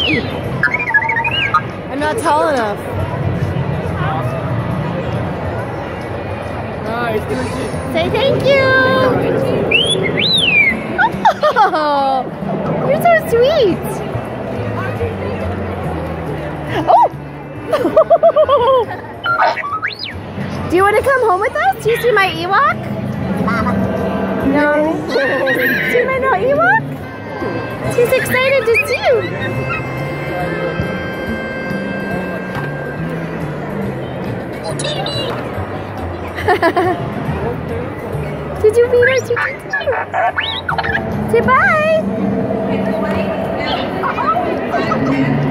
I'm not tall enough. Say thank you. Oh, you're so sweet. Oh. Do you want to come home with us? Do you see my Ewok? No. See my little Ewok? She's excited to see you. Did you feed her? Say bye.